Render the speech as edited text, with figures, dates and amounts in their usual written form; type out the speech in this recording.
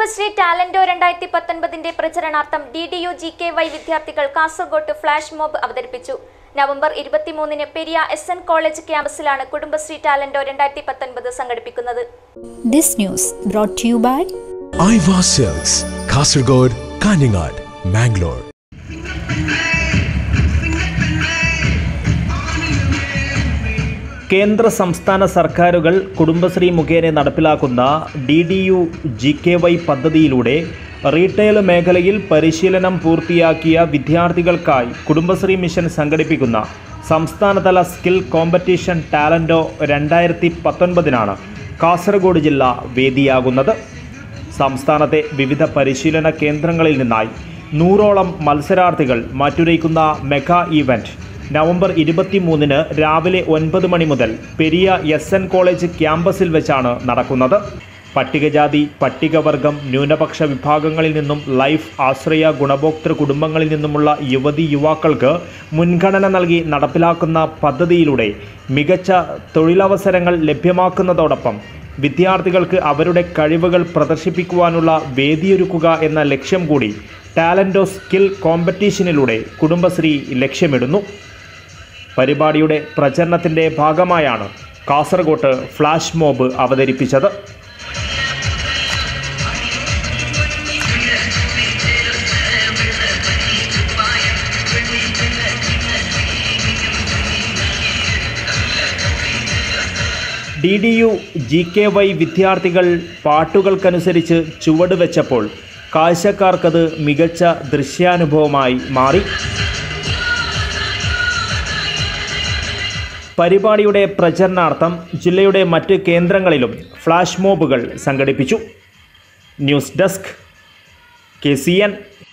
Kudumbashree Talento 2019 പ്രചരണാർത്ഥം DDU GKY വിദ്യാർത്ഥികൾ Kasaragod flash mob അവതരിപ്പിച്ചു. നവംബർ 23-ന് പെരിയ SN കോളേജ് ക്യാമ്പസിലാണ് കുടുംബശ്രീ ടാലന്റോ 2019 സംഘടിപ്പിക്കുന്നത്. This news brought to you by Aiva Silks, Kasaragod, Kaningad, Mangalore. കേന്ദ്ര സംസ്ഥാന സർക്കാരുകൾ കുടുംബശ്രീ മുഖേന നടപ്പിലാക്കുന്ന DDU GKY പദ്ധതിയിലൂടെ റീറ്റെയിൽ മേഖലയിൽ പരിശീലനം പൂർത്തിയാക്കിയ വിദ്യാർത്ഥികൾക്കായി കുടുംബശ്രീ മിഷൻ സംഘടിപ്പിക്കുന്ന സംസ്ഥാനതല സ്കിൽ കോമ്പറ്റീഷൻ ടാലന്റോ 2019 കാസർഗോഡ് ജില്ല വേദിയാകുന്നത്. സംസ്ഥാനത്തെ വിവിധ പരിശീലന കേന്ദ്രങ്ങളിൽ നിന്നായി 100ഓളം മത്സരാർത്ഥികൾ മാറ്റുരയ്ക്കുന്ന മെഗാ ഈവൻറ്റ് നവംബർ 23-ന് രാവിലെ 9 മണി മുതൽ പെരിയ SN കോളേജ് ക്യാമ്പസിൽ വെച്ചാണ് നടക്കുന്നത്. പട്ടികജാതി, പട്ടികവർഗം, ന്യൂനപക്ഷ വിഭാഗങ്ങളിൽ നിന്നും ലൈഫ് ആശ്രയ ഗുണഭോക്തൃ കുടുംബങ്ങളിൽ നിന്നുമുള്ള യുവതി യുവാക്കൾക്ക് മുൻഗണന നൽകി നടപ്പിലാക്കുന്ന പദ്ധതിയിലൂടെ മികച്ച തൊഴിലവസരങ്ങൾ ലഭ്യമാക്കുന്നതോടൊപ്പം വിദ്യാർത്ഥികൾക്ക് അവരുടെ കഴിവുകൾ പ്രദർശിപ്പിക്കുവാനുള്ള വേദിയൊരുക്കുക എന്ന ലക്ഷ്യം കൂടി ടാലന്റോ സ്കിൽ കോമ്പറ്റീഷനിലൂടെ കുടുംബശ്രീ ലക്ഷ്യമിടുന്നു. പരിപാടിയുടെ പ്രചരണത്തിൻ്റെ ഭാഗമായാണ് കാസർഗോഡ് ഫ്ലാഷ് മോബ് അവതരിപ്പിച്ചത്. DDU GKY വിദ്യാർത്ഥികൾ പാട്ടുകൾക്കനുസരിച്ച് ചുവട് വെച്ചപ്പോൾ കാഴ്ചക്കാർക്കത് മികച്ച ദൃശ്യാനുഭവമായി മാറി. പരിപാടിയുടെ പ്രചരണാർത്ഥം ജില്ലയുടെ മറ്റ് കേന്ദ്രങ്ങളിലും ഫ്ലാഷ് മോബുകൾ സംഘടിപ്പിച്ചു. News desk KCN.